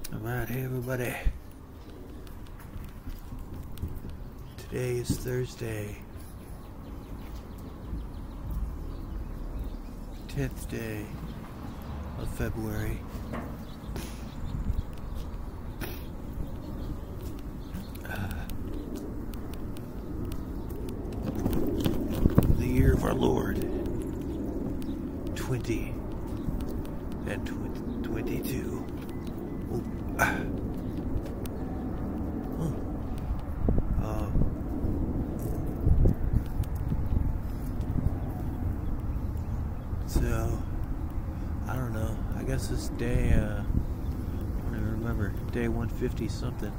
Alright, hey everybody. Today is Thursday, 10th day of February. The year of our Lord, 20 and 22. So, I don't know. I guess this day, I don't even remember, day 150 something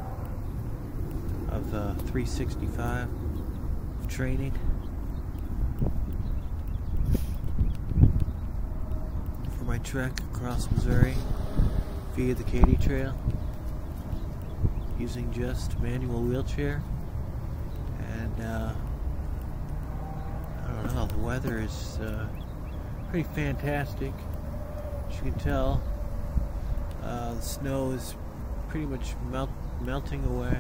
of 365 of training. For my trek across Missouri via the Katy Trail, using just manual wheelchair. And I don't know, the weather is pretty fantastic. As you can tell, the snow is pretty much melting away.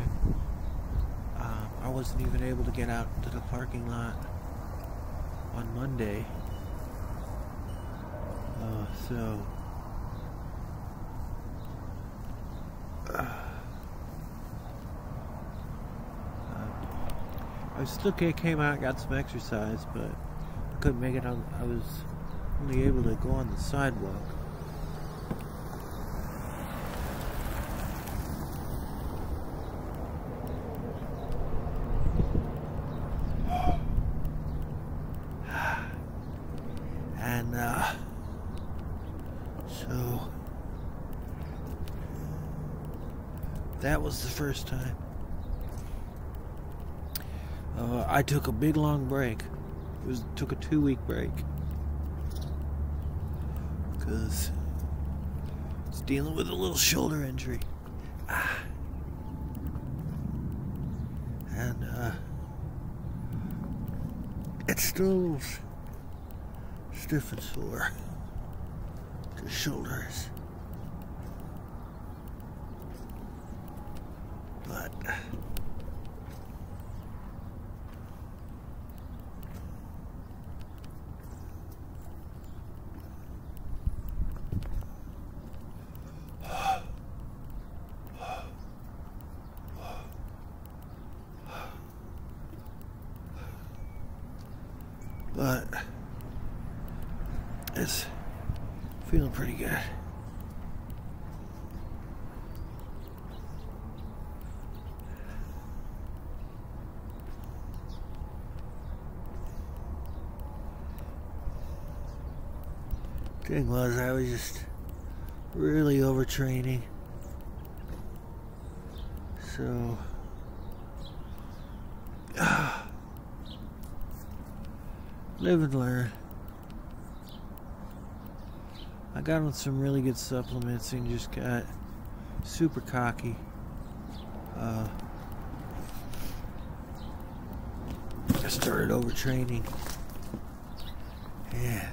I wasn't even able to get out to the parking lot on Monday. I still came out and got some exercise, but I couldn't make it on. I was only able to go on the sidewalk. And so that was the first time. I took a big long break. Took a 2-week break because I was dealing with a little shoulder injury. And it's still stiff and sore. The shoulders. But it's feeling pretty good. Thing was, I was just really overtraining. So live and learn. I got on some really good supplements and just got super cocky. I started overtraining. Yeah.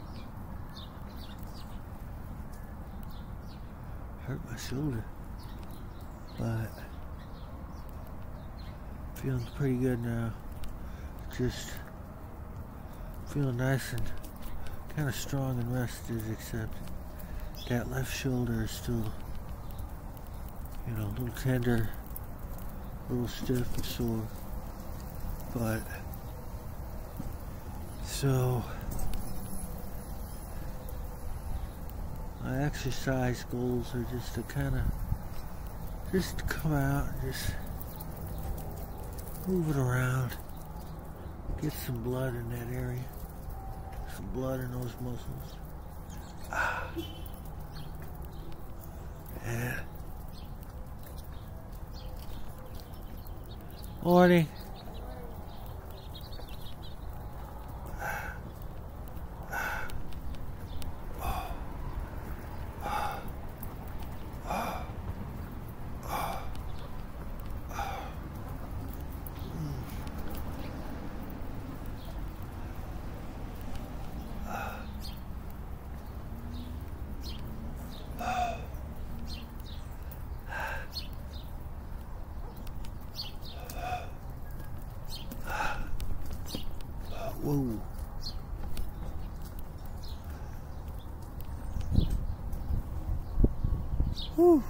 Hurt my shoulder. But feeling pretty good now. Just feeling nice and kind of strong and rested, except that left shoulder is still, you know, a little tender, a little stiff and sore. But so my exercise goals are just to kind of just come out and just move it around, get some blood in that area. Some blood in those muscles. Yeah. Morning. Whew.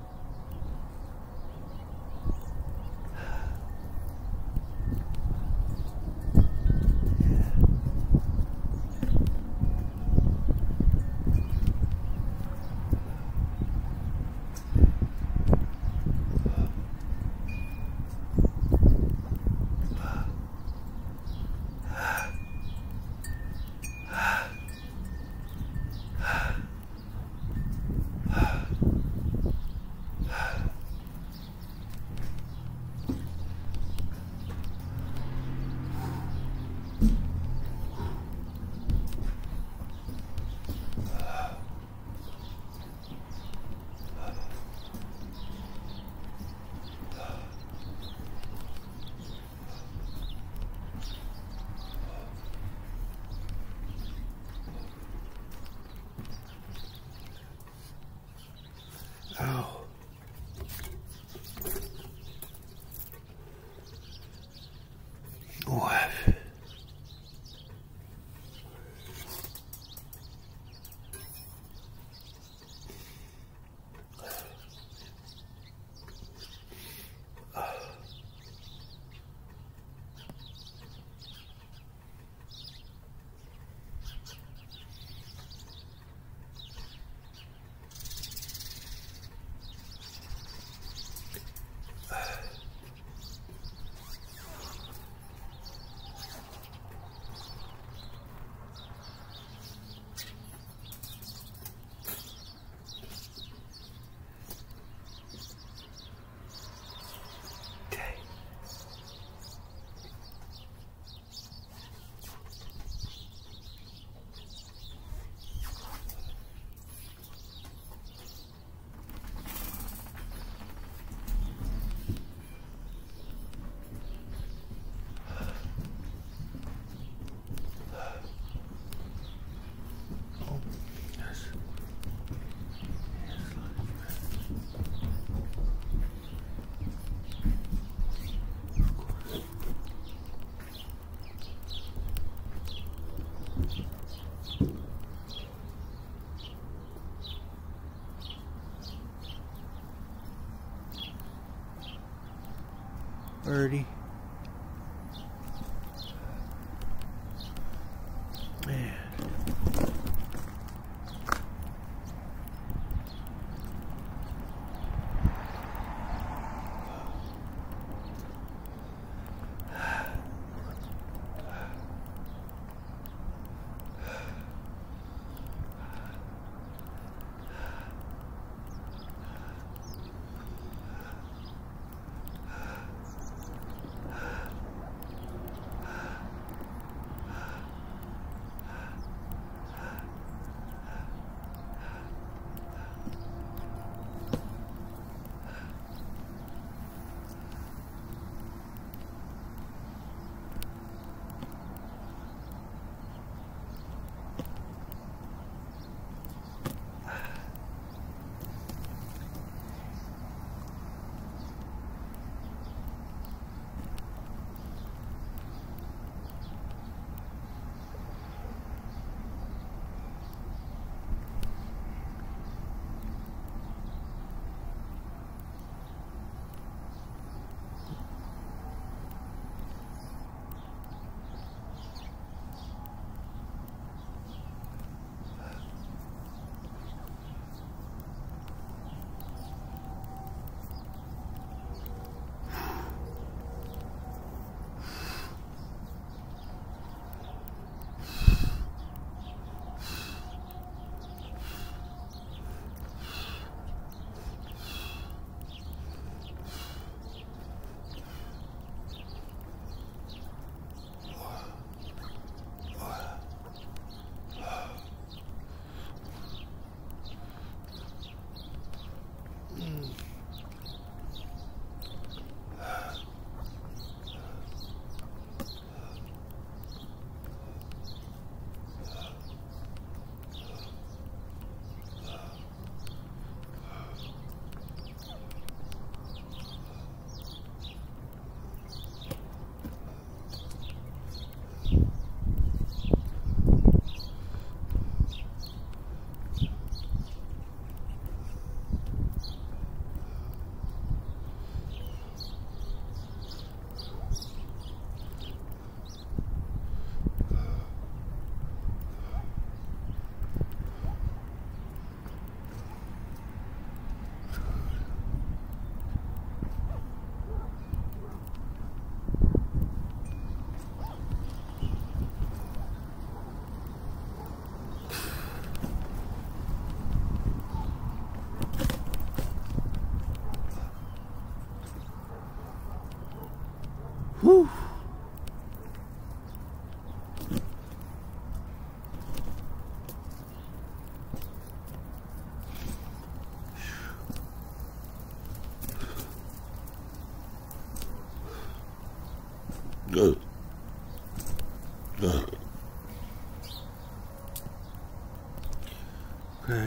Oh. What? Birdie. Man. Whew. Good. Good. Okay.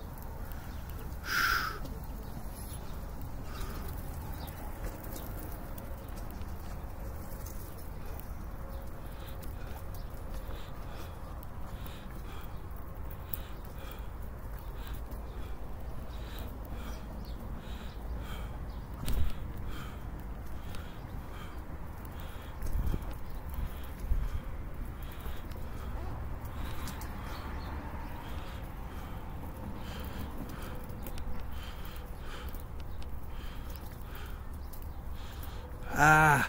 Ah.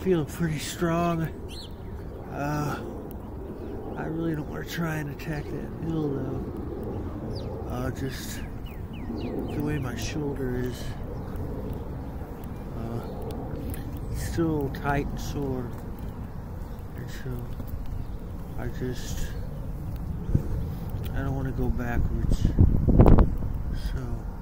feeling pretty strong. I really don't want to try and attack that hill though. Just the way my shoulder is. It's still tight and sore. And so I don't want to go backwards. So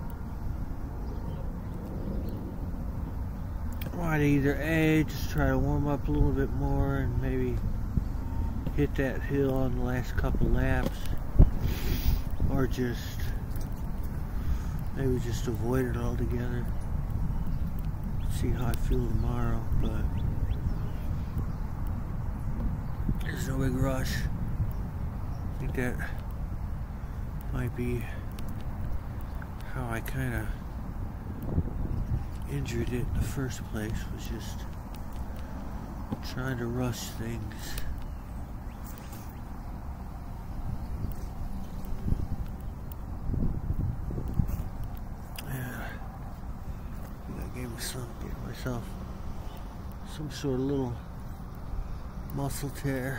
I might either A, just try to warm up a little bit more and maybe hit that hill on the last couple laps, or maybe just avoid it altogether. See how I feel tomorrow, but there's no big rush. I think that might be how I kind of injured it in the first place, was just trying to rush things. Yeah, I think I gave myself some sort of little muscle tear.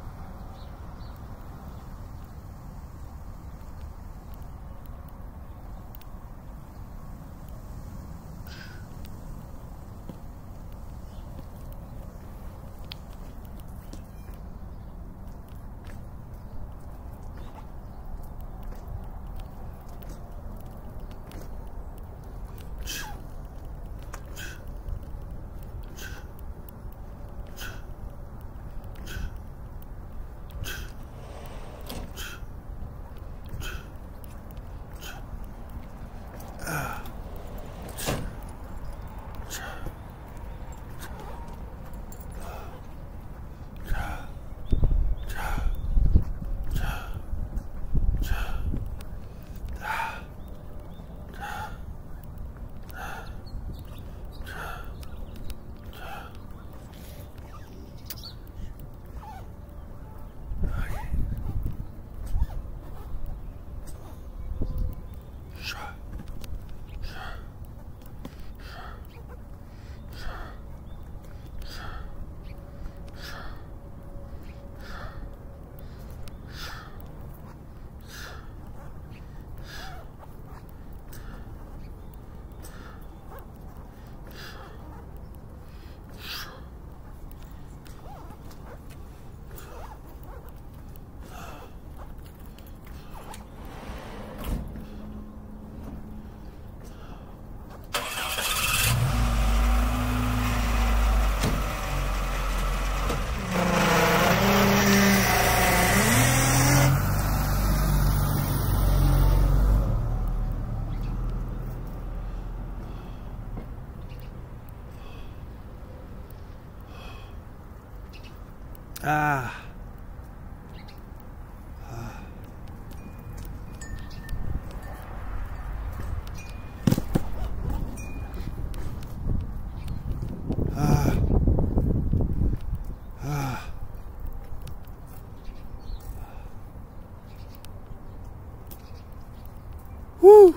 Woo!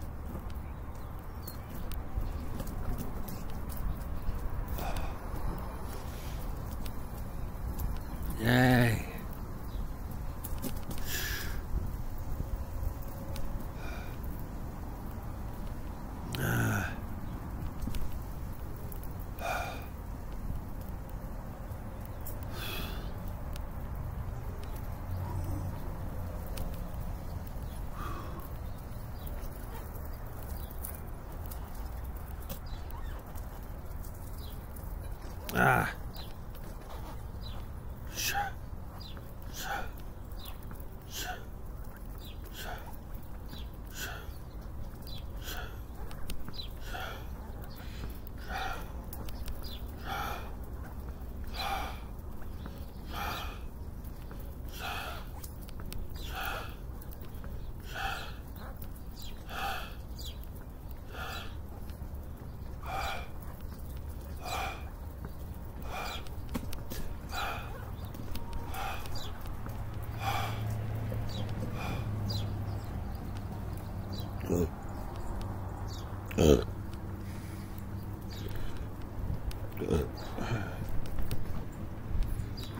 Yay.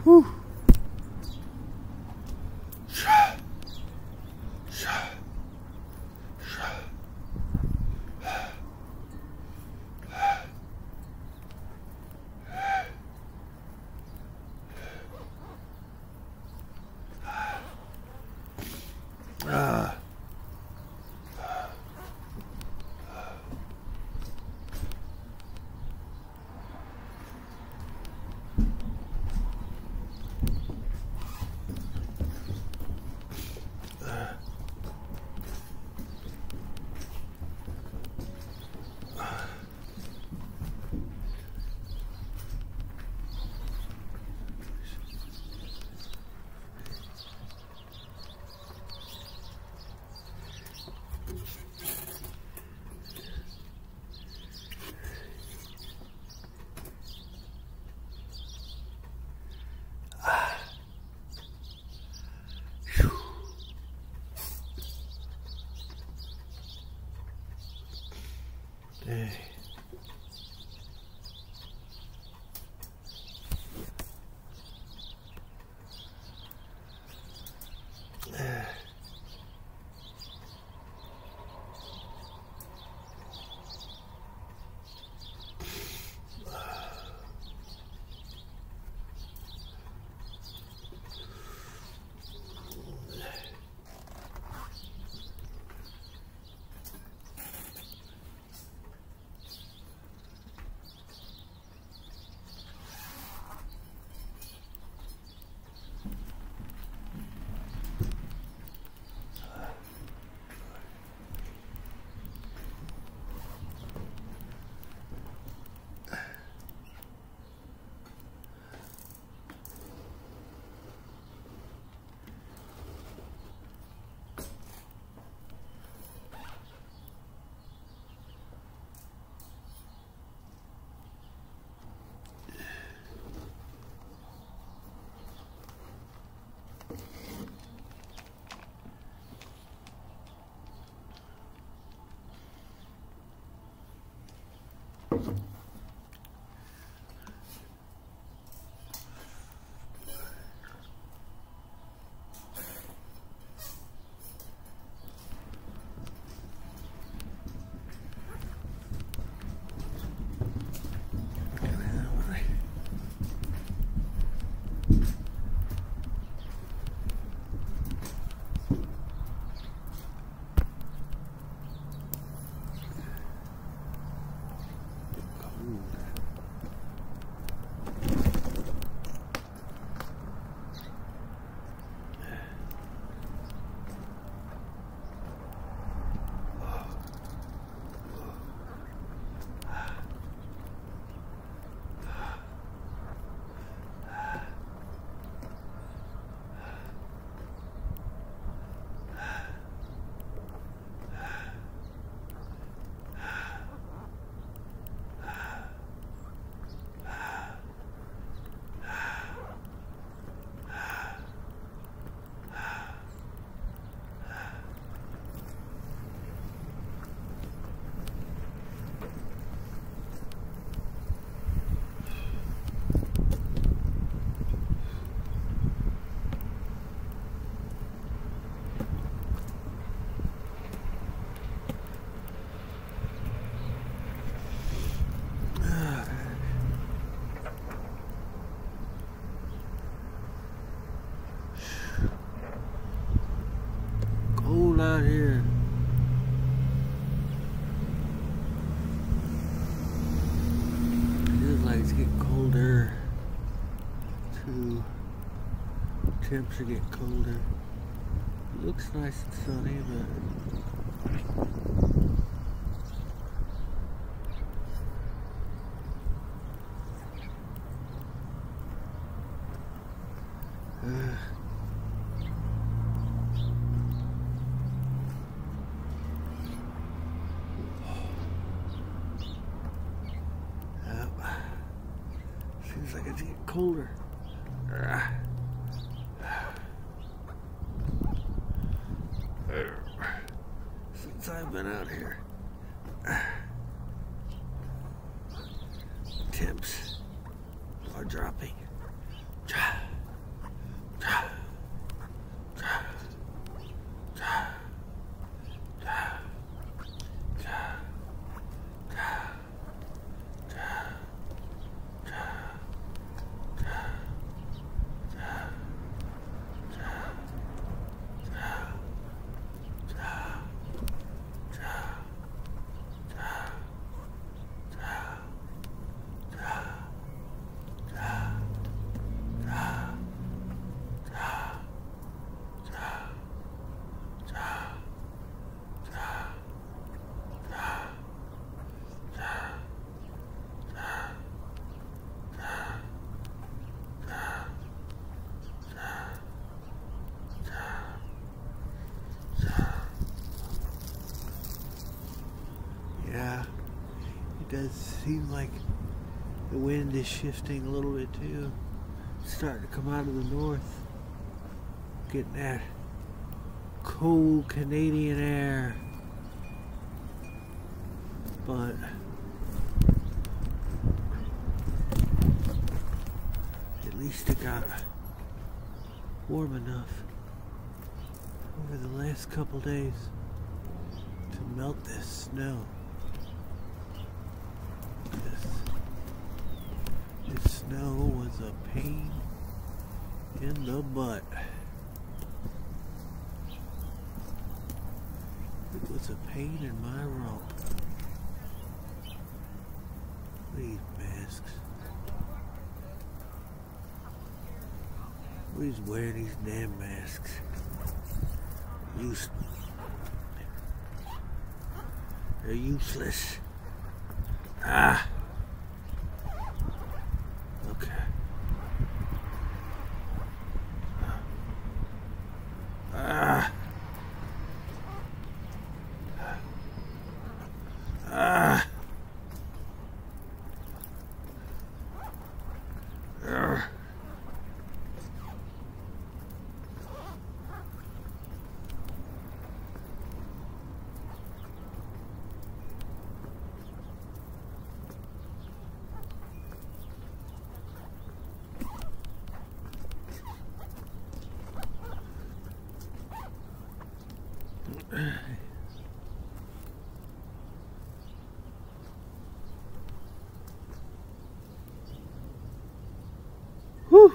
Whew. Hey. Out here. It feels like it's getting colder too. Temps are getting colder. It looks nice and sunny, but seems like it's getting colder. Since I've been out here, temps are dropping. Yeah, it does seem like the wind is shifting a little bit too. It's starting to come out of the north. Getting that cold Canadian air. But at least it got warm enough over the last couple days to melt this snow. This snow was a pain in the butt. It was a pain in my rump. These masks. Who's wearing these damn masks? They're useless. Ah. Okay. Ah. Ah. Whew.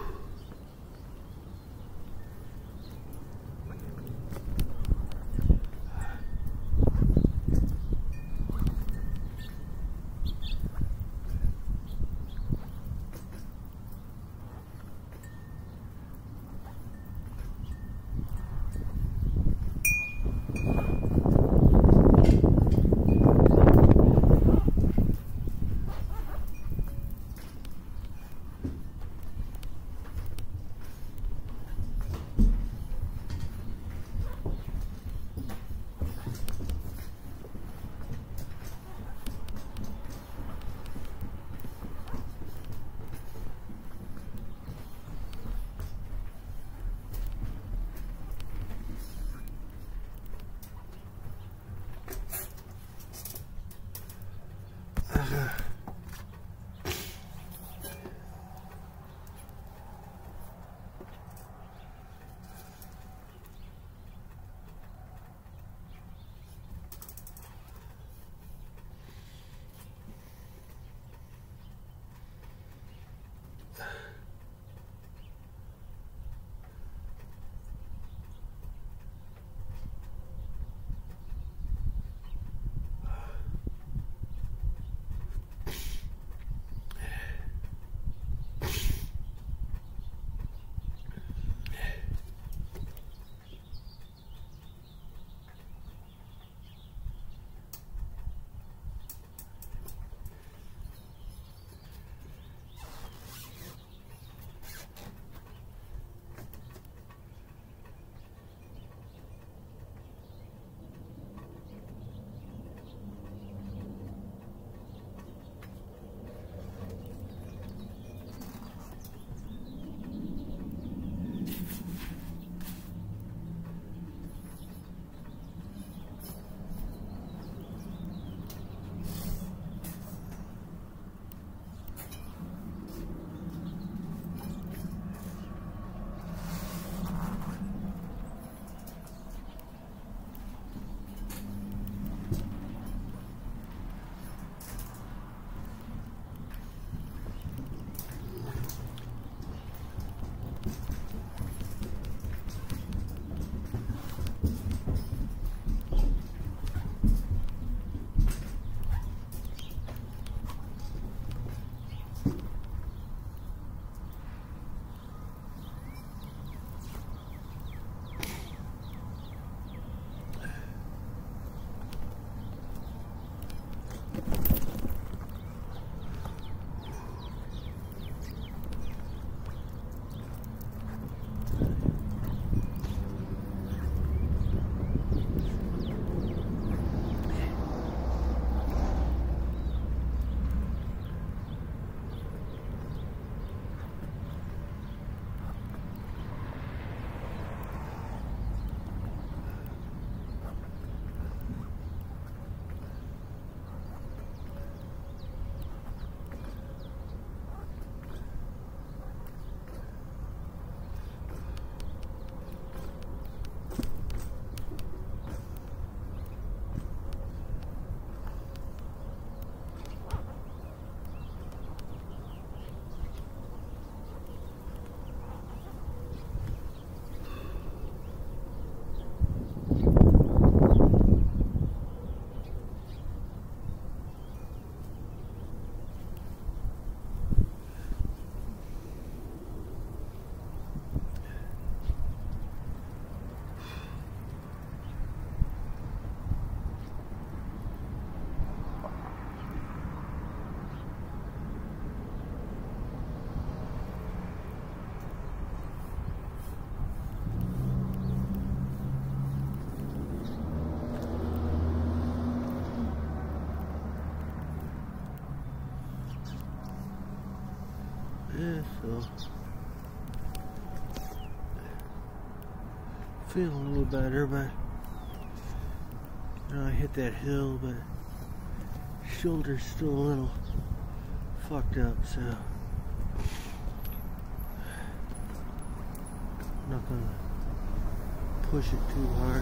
feeling a little better, but you know, I hit that hill, but shoulder's still a little fucked up, so I'm not gonna push it too hard.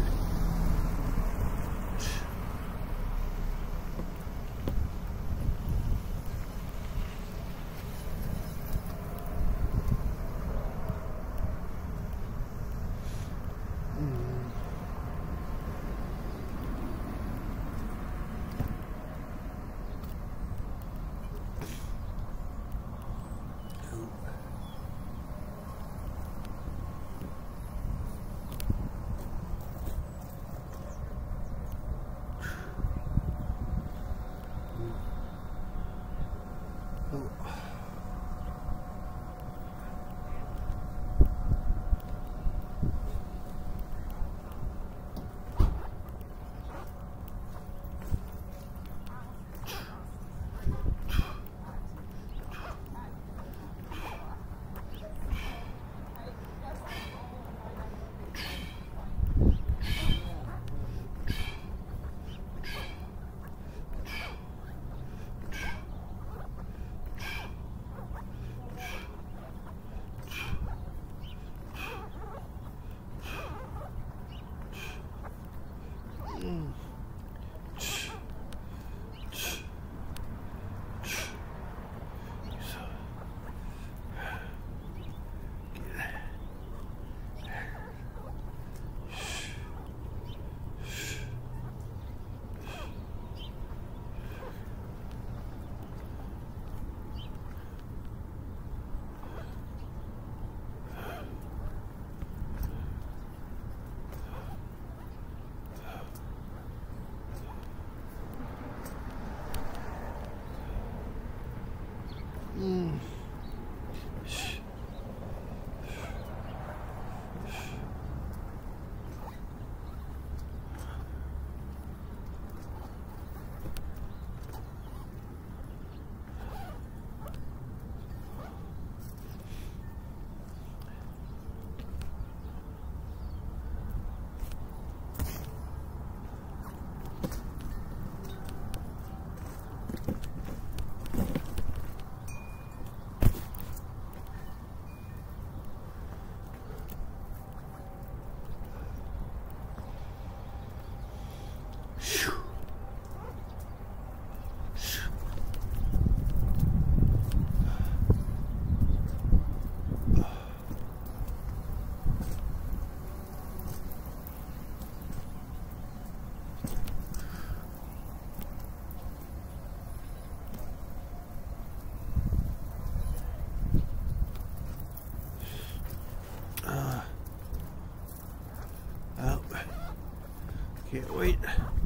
Can't wait.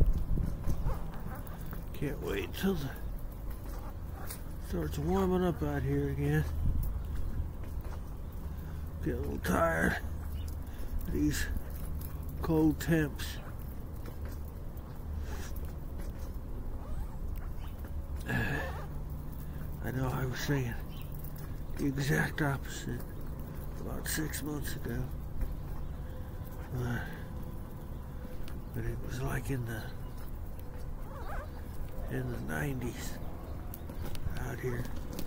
Can't wait till it starts warming up out here again. Get a little tired of these cold temps. I know I was saying the exact opposite about 6 months ago. But it was like in the 90s out here.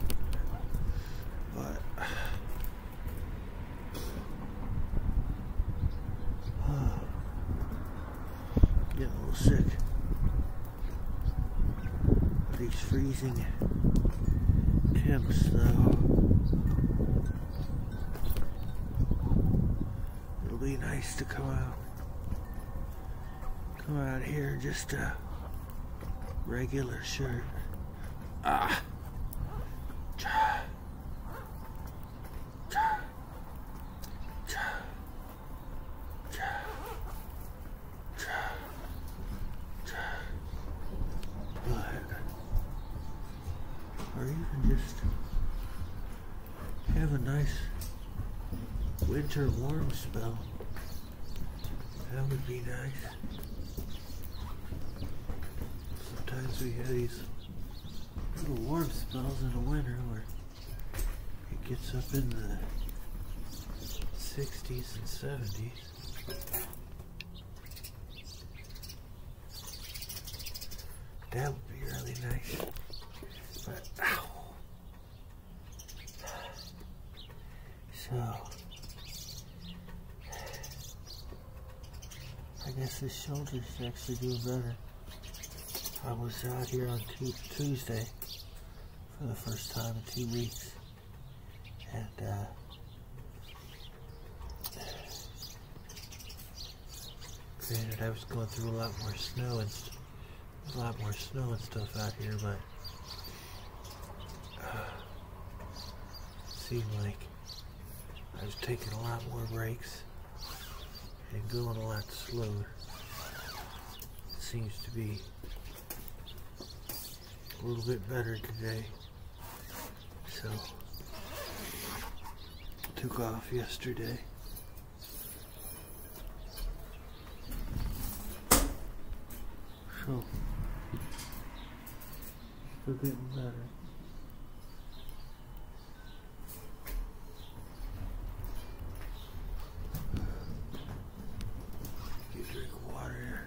But getting a little sick of these freezing temps though. It'll be nice to come out here in just a regular shirt. Or even just have a nice winter warm spell. That would be nice. Sometimes we have these little warm spells in the winter where it gets up in the 60s and 70s. That would be really nice. But, ow. So, I guess this shoulder's actually doing better. I was out here on Tuesday for the first time in 2 weeks. And, granted, I was going through a lot more snow and stuff out here, but it seemed like I was taking a lot more breaks and going a lot slower. It seems to be a little bit better today. So, took off yesterday. So, still getting better. Get a drink of water here.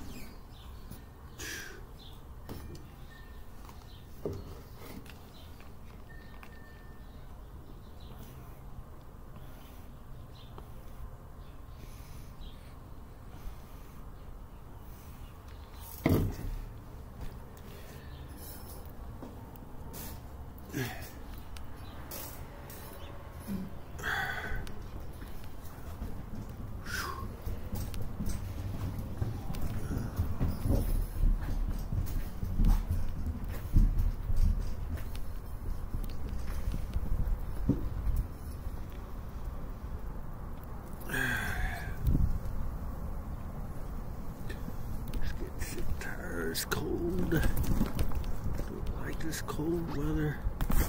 It's cold. Don't like this cold weather.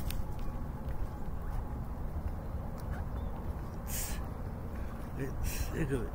It's sick of it.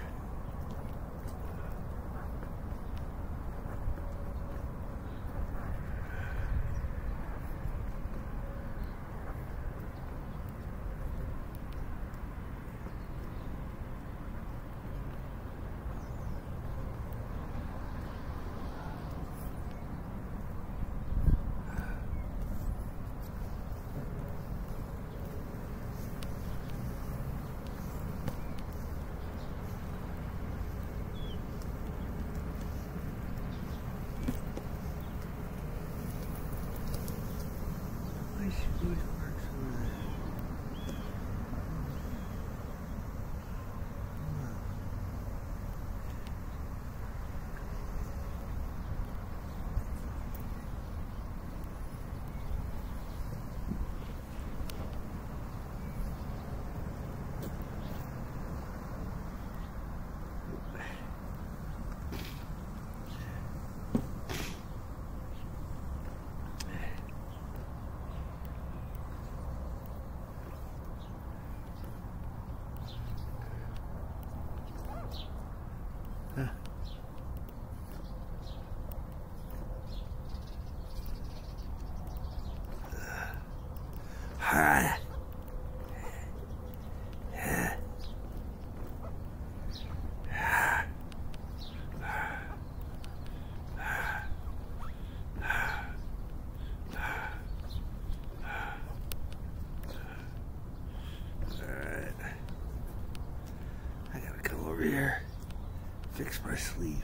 Here, fix my sleeve.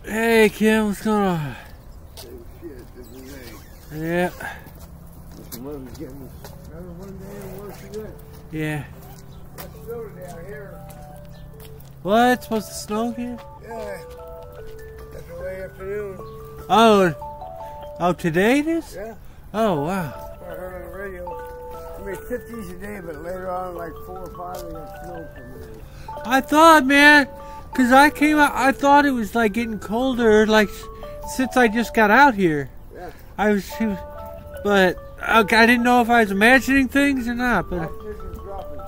Hey Kim, what's going on? Same shit, different day. Yeah. The weather's getting another one day and worse again. Yeah. That snowed down here. What? It's supposed to snow again? Yeah. That's the late afternoon. Oh, today it is? Yeah. Oh, wow. I heard on the radio. I mean, 50s a day, but later on, like 4 or 5, they got snow coming in. I thought, man, because I came out, I thought it was like getting colder, like since I just got out here. Yeah. But I didn't know if I was imagining things or not. But Temperature's dropping.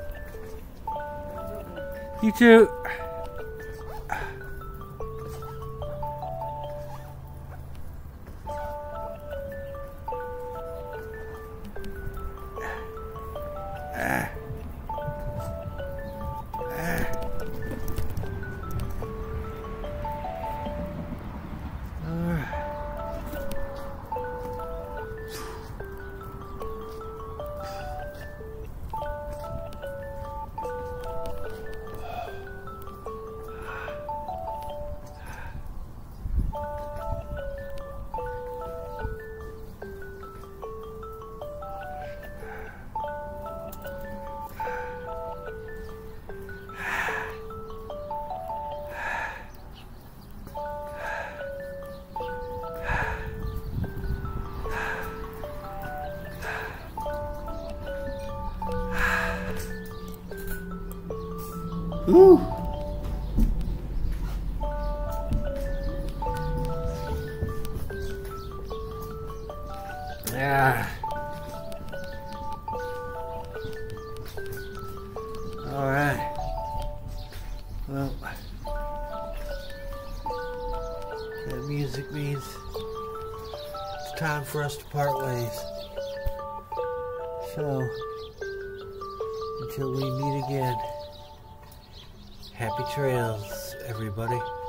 you too. Ooh. Yeah. All right. Well, that music means it's time for us to part ways. So, until we meet again, happy trails, everybody.